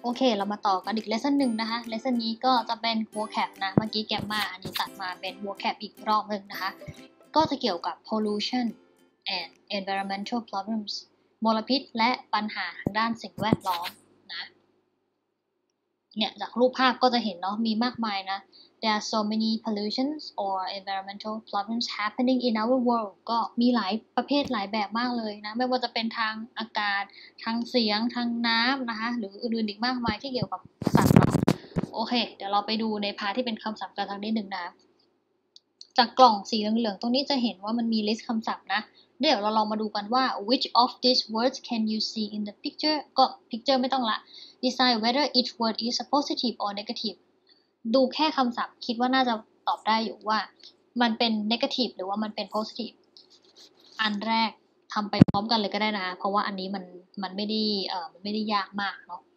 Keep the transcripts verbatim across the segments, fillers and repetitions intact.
โอเคเรามาต่อกันอีก lesson หนึ่งนะคะ lesson นี้ก็จะเป็น vocab นะเมื่อกี้แกมมาอันนี้ตัดมาเป็น vocab อีกรอบหนึ่งนะคะก็จะเกี่ยวกับ pollution and environmental problems มลพิษและปัญหาทางด้านสิ่งแวดล้อมนะเนี่ยจากรูปภาพก็จะเห็นเนาะมีมากมายนะ there are so many pollutions or environmental problems happening in our world ก็มีหลายประเภทหลายแบบมากเลยนะไม่ว่าจะเป็นทางอากาศทางเสียงทางน้ำนะคะหรืออื่นๆอีกมากมายที่เกี่ยวกับสัตว์เนาะโอเคเดี๋ยวเราไปดูในพาร์ทที่เป็นคำศัพท์กันสักนิดหนึ่งนะจากกล่องสีเหลืองๆตรงนี้จะเห็นว่ามันมีลิสต์คำศัพท์นะเดี๋ยวเราลองมาดูกันว่า which of these words can you see in the picture ก็ picture ไม่ต้องละ decide whether each word is positive or negative ดูแค่คำศัพท์คิดว่าน่าจะตอบได้อยู่ว่ามันเป็น negative หรือว่ามันเป็น positive อันแรกทำไปพร้อมกันเลยก็ได้นะเพราะว่าอันนี้มันมันไม่ได้เอ่อมันไม่ได้ยากมากเนาะ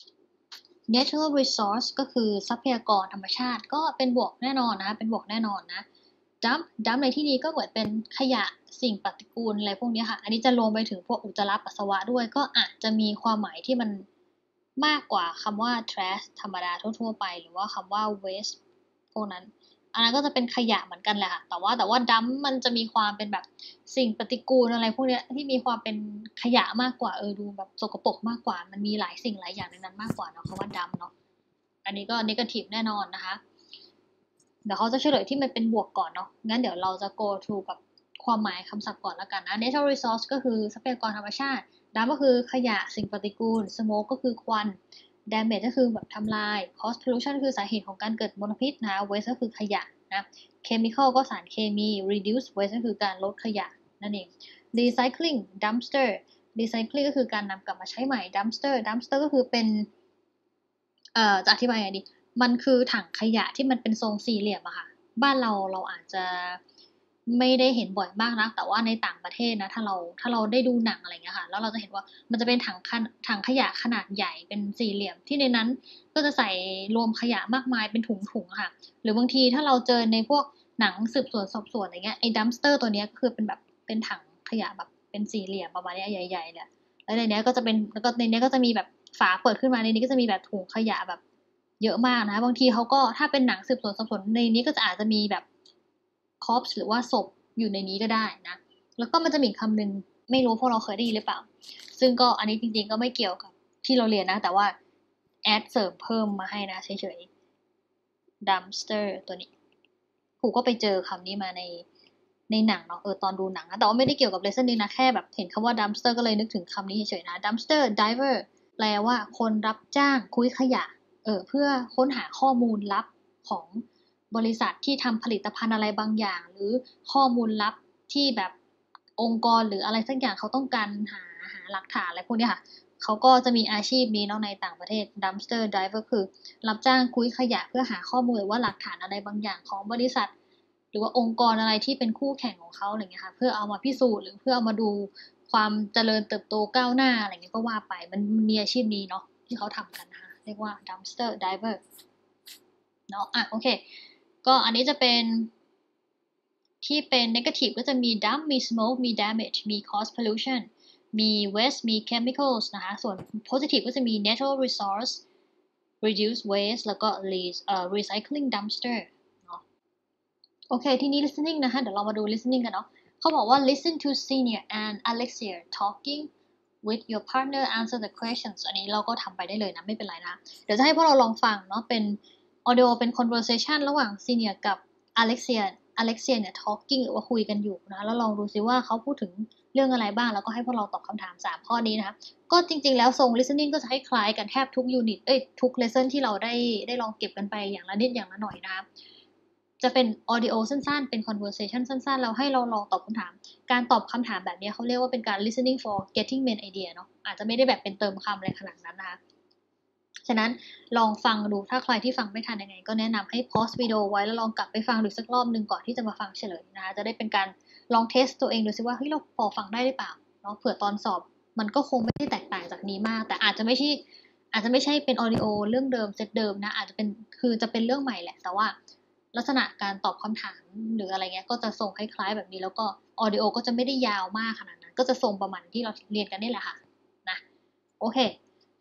natural resource ก็คือทรัพยากรธรรมชาติก็เป็นบวกแน่นอนนะเป็นบวกแน่นอนนะ dump dump ในที่นี้ก็เหมือนเป็นขยะสิ่งปฏิกูลอะไรพวกนี้ค่ะอันนี้จะรวมไปถึงพวกอุจจาระปัสสาวะด้วยก็อาจจะมีความหมายที่มันมากกว่าคำว่า trash ธรรมดาทั่วๆไปหรือว่าคำว่า waste พวกนั้นอันนั้นก็จะเป็นขยะเหมือนกันแหละค่ะแต่ว่าแต่ว่า dump มันจะมีความเป็นแบบสิ่งปฏิกูลอะไรพวกนี้ที่มีความเป็นขยะมากกว่าเออดูแบบสกปรกมากกว่ามันมีหลายสิ่งหลายอย่างในนั้นมากกว่าเนาะคำว่า dump เนาะอันนี้ก็ negative แน่นอนนะคะเดี๋ยวเขาจะเฉลยที่มันเป็นบวกก่อนเนาะงั้นเดี๋ยวเราจะ go through กับความหมายคำศัพท์ก่อนแล้วกันนะ natural resource ก็คือทรัพยากรธรรมชาติ dump ก็คือขยะสิ่งปฏิกูล smoke ก็คือควัน damage ก็คือแบบทำลาย cause pollution คือสาเหตุของการเกิดมลพิษนะ waste ก็คือขยะนะ chemical ก็สารเคมี reduce waste ก็คือการลดขยะนั่นเอง recycling dumpster recycling ก็คือการนำกลับมาใช้ใหม่ dumpster dumpster ก็คือเป็นเอ่อจะอธิบายยังไงดีมันคือถังขยะที่มันเป็นทรงสี่เหลี่ยมอะค่ะบ้านเราเราอาจจะไม่ได้เห็นบ่อยมากนะแต่ว่าในต่างประเทศนะถ้าเราถ้าเราได้ดูหนังอะไรเงี้ยค่ะแล้วเราจะเห็นว่ามันจะเป็นถังถังขยะขนาดใหญ่เป็นสี่เหลี่ยมที่ในนั้นก็จะใส่รวมขยะมากมายเป็นถุงๆค่ะหรือบางทีถ้าเราเจอในพวกหนังสืบสวนสอบสวนอะไรเงี้ยไอ้ดัมสเตอร์ตัวเนี้ยก็คือเป็นแบบเป็นถังขยะแบบเป็นสี่เหลี่ยมประมาณนี้ใหญ่ๆเนี่ยแล้วในนี้ก็จะเป็นแล้วก็ในนี้ก็จะมีแบบฝาเปิดขึ้นมาในนี้ก็จะมีแบบถุงขยะแบบเยอะมากนะบางทีเขาก็ถ้าเป็นหนังสืบสวนสอบสวนในนี้ก็จะอาจจะมีแบบคอปส์หรือว่าศพอยู่ในนี้ก็ได้นะแล้วก็มันจะมีคำหนึ่งไม่รู้พวกเราเคยได้ยินหรือเปล่าซึ่งก็อันนี้จริงๆก็ไม่เกี่ยวกับที่เราเรียนนะแต่ว่าแอดเสริมเพิ่มมาให้นะเฉยๆ dumpster ตัวนี้ครูก็ไปเจอคำนี้มาในในหนังเนาะเออตอนดูหนังนะแต่ว่าไม่ได้เกี่ยวกับเลสเซ่นนี้นะแค่แบบเห็นคำว่า dumpster ก็เลยนึกถึงคำนี้เฉยๆนะ dumpster diver แปลว่าคนรับจ้างคุยขยะเออเพื่อค้นหาข้อมูลลับของบริษัทที่ทำผลิตภัณฑ์อะไรบางอย่างหรือข้อมูลลับที่แบบองค์กรหรืออะไรสักอย่างเขาต้องการหาหาหลักฐานอะไรพวกนี้ค่ะเขาก็จะมีอาชีพนี้เนาะในต่างประเทศ dumpster diver คือรับจ้างคุยขยะเพื่อหาข้อมูลหรือว่าหลักฐานอะไรบางอย่างของบริษัทหรือว่าองค์กรอะไรที่เป็นคู่แข่งของเขาอะไรเงี้ยค่ะเพื่อเอามาพิสูจน์หรือเพื่อเอามาดูความเจริญเติบโตก้าวหน้าอะไรเงี้ยก็ว่าไปมันมีอาชีพนี้เนาะที่เขาทำกันนะคะเรียกว่า dumpster diver เนาะอ่ะโอเคก็อันนี้จะเป็นที่เป็น negative ก็จะมี dump มี smoke มี damage มี cause pollution มี waste มี chemicals นะคะส่วน positive ก็จะมี natural resource reduce waste แล้วก็ recycling dumpster เนาะโอเคทีนี้ listening นะคะเดี๋ยวเรามาดู listening กันเนาะเขาบอกว่า listen to senior and Alexia talking with your partner answer the questions อันนี้เราก็ทำไปได้เลยนะไม่เป็นไรนะเดี๋ยวจะให้พวกเราลองฟังเนาะเป็น audio เป็น conversation ระหว่าง senior กับ Alexia Alexia เนี่ย talking หรือว่าคุยกันอยู่นะแล้วลองดูซิว่าเขาพูดถึงเรื่องอะไรบ้างแล้วก็ให้พวกเราตอบคำถามสามข้อนี้นะคะก็จริงๆแล้วทรง listening ก็จะให้คล้ายกันแทบทุก unit เอ้ยทุก lesson ที่เราได้ได้ลองเก็บกันไปอย่างละนิดอย่างละหน่อยนะคะจะเป็น audio สั้นๆเป็น conversation สั้นๆแล้วให้เราลองตอบคำถามการตอบคำถามแบบนี้เขาเรียกว่าเป็นการ listening for getting main idea เนาะอาจจะไม่ได้แบบเป็นเติมคำอะไรขนาดนั้นนะคะฉะนั้นลองฟังดูถ้าใครที่ฟังไม่ทันยังไงก็แนะนำให้ pause วิดีโอไว้แล้วลองกลับไปฟังดูสักรอบหนึ่งก่อนที่จะมาฟังเฉลยนะคะจะได้เป็นการลองเทสตัวเองดูซิว่าเฮ้ยเราพอฟังได้หรือเปล่าเนาะเผื่อตอนสอบมันก็คงไม่ได้แตกต่างจากนี้มากแต่อาจจะไม่ใช่อาจจะไม่ใช่เป็น audio เรื่องเดิมเซตเดิมนะอาจจะเป็นคือจะเป็นเรื่องใหม่แหละแต่ว่าลักษณะการตอบคำถามหรืออะไรเงี้ยก็จะส่งคล้ายๆแบบนี้แล้วก็ audio ก็จะไม่ได้ยาวมากขนาดนั้นก็จะส่งประมาณที่เราเรียนกันนี่แหละค่ะนะโอเค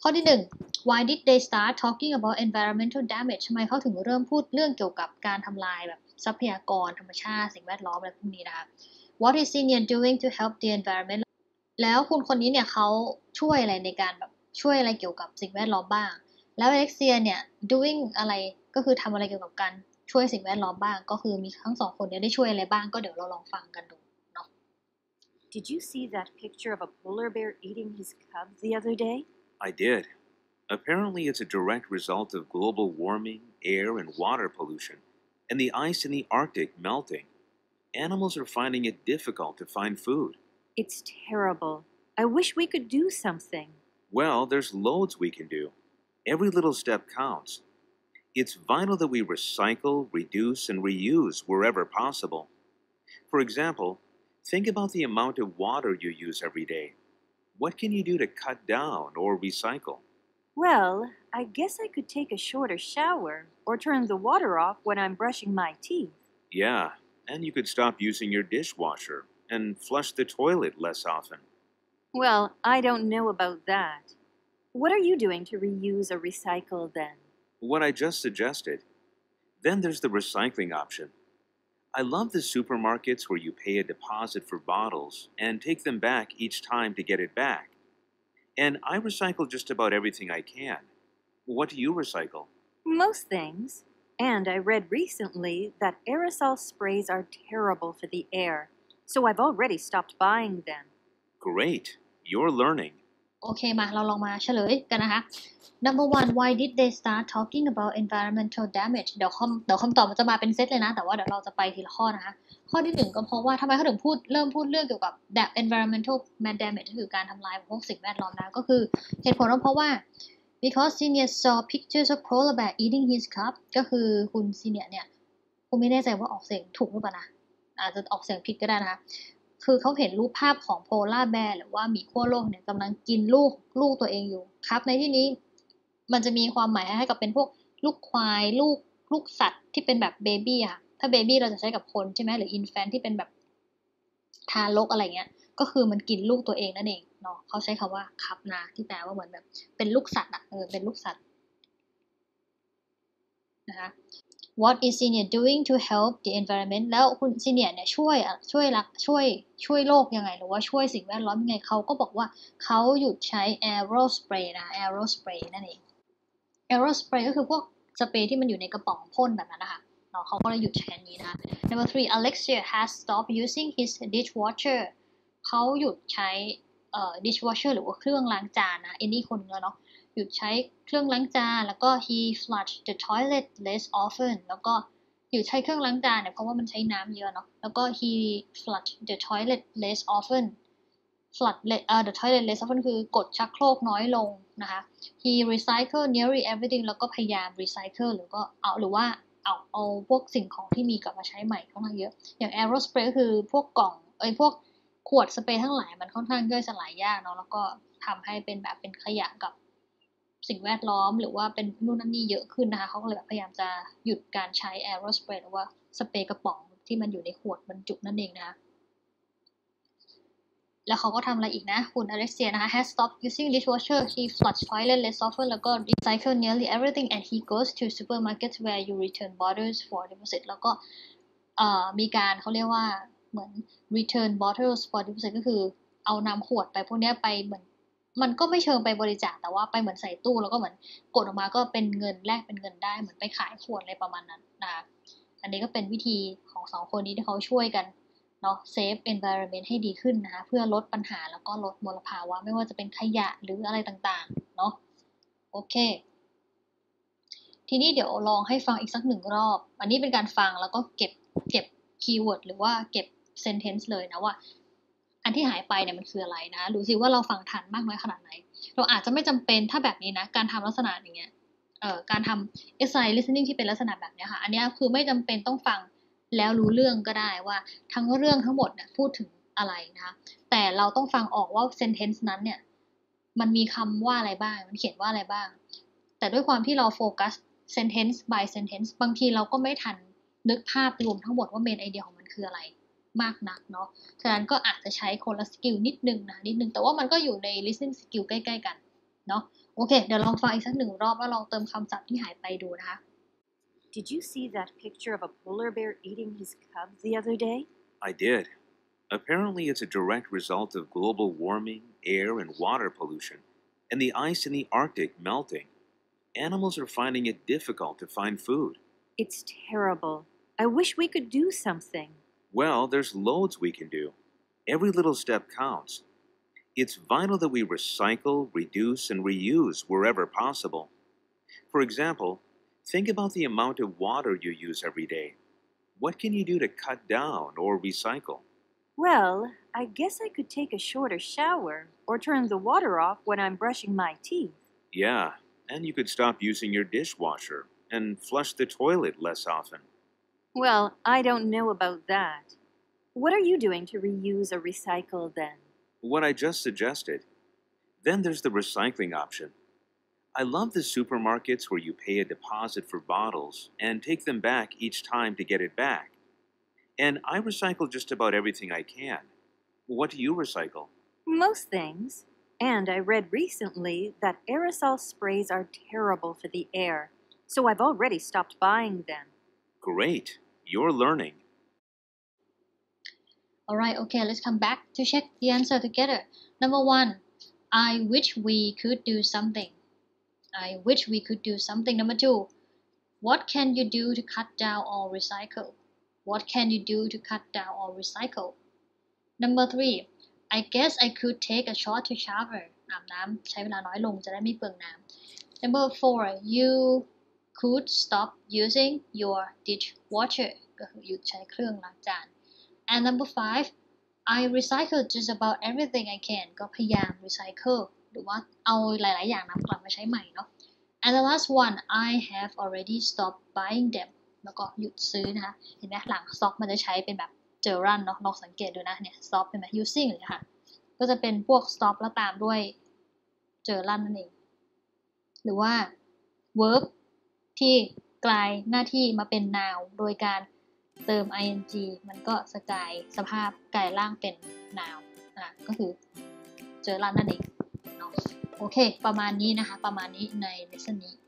ข้อที่หนึ่ง why did they start talking about environmental damage ทำไมเขาถึงเริ่มพูดเรื่องเกี่ยวกับการทำลายแบบทรัพยากรธรรมชาติสิ่งแวดล้อมอะไรพวกนี้นะคะ what is senior doing to help the environment แล้วคุณคนนี้เนี่ยเขาช่วยอะไรในการแบบช่วยอะไรเกี่ยวกับสิ่งแวดล้อมบ้างแล้วอเล็กเซียเนี่ย doing อะไรก็คือทำอะไรเกี่ยวกับการช่วยสิ่งแวดล้อมบ้างก็คือมีทั้งสองคนเนี่ยได้ช่วยอะไรบ้างก็เดี๋ยวเราลองฟังกันดูเนาะ Did you see that picture of a polar bear eating his cubs the other day? I did. Apparently, it's a direct result of global warming, air and water pollution, and the ice in the Arctic melting. Animals are finding it difficult to find food. It's terrible. I wish we could do something. Well, there's loads we can do. Every little step counts. It's vital that we recycle, reduce, and reuse wherever possible. For example, think about the amount of water you use every day. What can you do to cut down or recycle? Well, I guess I could take a shorter shower or turn the water off when I'm brushing my teeth. Yeah, and you could stop using your dishwasher and flush the toilet less often. Well, I don't know about that. What are you doing to reuse or recycle then? What I just suggested. Then there's the recycling option. I love the supermarkets where you pay a deposit for bottles and take them back each time to get it back. And I recycle just about everything I can. What do you recycle? Most things. And I read recently that aerosol sprays are terrible for the air, so I've already stopped buying them. Great. You're learning. โอเคมาเราลองมาเฉลยกันนะคะ number one why did they start talking about environmental damage เดี๋ยวคำเดี๋ยวคำตอบมันจะมาเป็นเซตเลยนะแต่ว่าเดี๋ยวเราจะไปทีละข้อนะคะข้อที่หนึ่งก็เพราะว่าทำไมเขาถึงพูดเริ่มพูดเรื่องเกี่ยวกับ environmental damage ก็คือการทำลายพวกสิ่งแวดล้อมนะก็คือเหตุผลก็เพราะว่า because senior saw pictures of polar bear eating his cub ก็คือคุณซีเนียเนี่ยผมไม่แน่ใจว่าออกเสียงถูกหรือเปล่านะอาจจะออกเสียงผิดก็ได้นะคะคือเขาเห็นรูปภาพของโพลาร์แบร์หรือว่าหมีขั้วโลกเนี่ยกำลังกินลูกลูกตัวเองอยู่ครับในที่นี้มันจะมีความหมายให้กับเป็นพวกลูกควายลูกลูกสัตว์ที่เป็นแบบเบบี้อะถ้าเบบี้เราจะใช้กับคนใช่ไหมหรืออินแฟนที่เป็นแบบทารกอะไรเงี้ยก็คือมันกินลูกตัวเองนั่นเองเนาะเขาใช้คำว่าครับนะที่แปลว่าเหมือนแบบเป็นลูกสัตว์อะเออเป็นลูกสัตว์นะคะWhat is senior doing to help the environment แล้วคุณซีเนียเนี่ยช่วยช่วยรักช่วยช่วยโลกยังไงหรือว่าช่วยสิ่งแวดล้อมยังไงเขาก็บอกว่าเขาหยุดใช้ aero spray นะ aero spray นั่นเอง aero spray ก็คือพวกสเปรย์ที่มันอยู่ในกระป๋องพ่นแบบนั้นนะคะเนาะเขาก็เลยหยุดใช้อันนี้นะคะ number three Alexia has stopped using his dishwasher เขาหยุดใช้เอ่อ dishwasher หรือว่าเครื่องล้างจานนะเอ็นนี่คนนึงแล้วเนาะหยุดใช้เครื่องล้างจานแล้วก็ he flushed the toilet less often แล้วก็หยุดใช้เครื่องล้างจานเนี่ยเพราะว่ามันใช้น้ำเยอะเนาะแล้วก็ he flushed the toilet less often flush เอ่อ the toilet less often คือกดชักโครกน้อยลงนะคะ he recycled nearly everything แล้วก็พยายาม recycle หรือก็เอาหรือว่าเอาเอาพวกสิ่งของที่มีกลับมาใช้ใหม่ค่อนข้างเยอะอย่าง aero spray ก็คือพวกกล่องเอ้ยพวกขวดสเปรย์ทั้งหลายมันค่อนข้างย่อยสลายยากเนาะแล้วก็ทำให้เป็นแบบเป็นขยะกับสิ่งแวดล้อมหรือว่าเป็นนู่นนั่นนี่เยอะขึ้นนะคะเขาก็เลยแบบพยายามจะหยุดการใช้ aero spray หรือว่าสเปรย์กระป๋องที่มันอยู่ในขวดบรรจุนั่นเองนะคะแล้วเขาก็ทำอะไรอีกนะคุณอเล็กเซียนะคะ has stopped using dishwasher he flushed toilet less often แล้วก็ recycle nearly everything and he goes to supermarkets where you return bottles for deposit แล้วก็มีการเขาเรียกว่าเหมือน return bottles for deposit ก็คือเอานำขวดไปพวกนี้ไปเหมือนมันก็ไม่เชิงไปบริจาคแต่ว่าไปเหมือนใส่ตู้แล้วก็เหมือนกดออกมาก็เป็นเงินแลกเป็นเงินได้เหมือนไปขายขวดอะไรประมาณนั้นนะคะอันนี้ก็เป็นวิธีของสองคนนี้ที่เขาช่วยกันเนาะ save environment ให้ดีขึ้นนะคะเพื่อลดปัญหาแล้วก็ลดมลภาวะไม่ว่าจะเป็นขยะหรืออะไรต่างๆเนาะโอเคทีนี้เดี๋ยวลองให้ฟังอีกสักหนึ่งรอบอันนี้เป็นการฟังแล้วก็เก็บเก็บคีย์เวิร์ดหรือว่าเก็บ sentence เลยนะว่าอันที่หายไปเนี่ยมันคืออะไรนะดูสิว่าเราฟังทันมากน้อยขนาดไหนเราอาจจะไม่จำเป็นถ้าแบบนี้นะการทำลักษณะอย่างเงี้ยเอ่อการทำ exercise listening ที่เป็นลักษณะแบบนี้ค่ะอันนี้คือไม่จำเป็นต้องฟังแล้วรู้เรื่องก็ได้ว่าทั้งเรื่องทั้งหมดเนี่ยพูดถึงอะไรนะคะแต่เราต้องฟังออกว่า sentence นั้นเนี่ยมันมีคำว่าอะไรบ้างมันเขียนว่าอะไรบ้างแต่ด้วยความที่เราโฟกัส sentence by sentence บางทีเราก็ไม่ทันนึกภาพรวมทั้งหมดว่า main idea ของมันคืออะไรมากนักเนาะฉะนั้นก็อาจจะใช้คนละสกิลนิดนึงนะนิดนึงแต่ว่ามันก็อยู่ใน listening skill ใกล้ๆกันเนาะโอโอเคเดี๋ยวลองฟังอีกสักหนึ่งรอบแล้วลองเติมคำศัพท์ที่หายไปดูนะคะ Did you see that picture of a polar bear eating his cubs the other day? I did. Apparently, it's a direct result of global warming, air and water pollution, and the ice in the Arctic melting. Animals are finding it difficult to find food. It's terrible. I wish we could do something. Well, there's loads we can do. Every little step counts. It's vital that we recycle, reduce, and reuse wherever possible. For example, think about the amount of water you use every day. What can you do to cut down or recycle? Well, I guess I could take a shorter shower or turn the water off when I'm brushing my teeth. Yeah, and you could stop using your dishwasher and flush the toilet less often. Well, I don't know about that. What are you doing to reuse or recycle then? What I just suggested. Then there's the recycling option. I love the supermarkets where you pay a deposit for bottles and take them back each time to get it back. And I recycle just about everything I can. What do you recycle? Most things. And I read recently that aerosol sprays are terrible for the air, so I've already stopped buying them. Great. You're learning. Alright, okay, let's come back to check the answer together. Number one, I wish we could do something. I wish we could do something. Number two, what can you do to cut down or recycle? What can you do to cut down or recycle? Number three, I guess I could take a shorter shower. อาบน้ำใช้เวลาน้อยลงจะได้ไม่เปลืองน้ำ Number four, you could stop using your dishwasher ก็คือหยุดใช้เครื่องล้างจาน and number five, I recycle just about everything I can ก็พยายาม recycle หรือว่าเอาหลายๆอย่างนำกลับมาใช้ใหม่เนาะ and the last one, I have already stopped buying them แล้วก็หยุดซื้อนะคะเห็นไหมหลัง stop มันจะใช้เป็นแบบ gerund เนาะลองสังเกตดูนะเนี่ย stop เป็นแบบ using เลยค่ะก็จะเป็นพวก stop แล้วตามด้วย gerund นั่นเองหรือว่า verb ที่กลายหน้าที่มาเป็น noun โดยการเติม ing มันก็สกายสภาพกลายร่างเป็น noun อ่ะก็คือ gerund นั่นเองเนาะโอเคประมาณนี้นะคะประมาณนี้ใน lesson นี้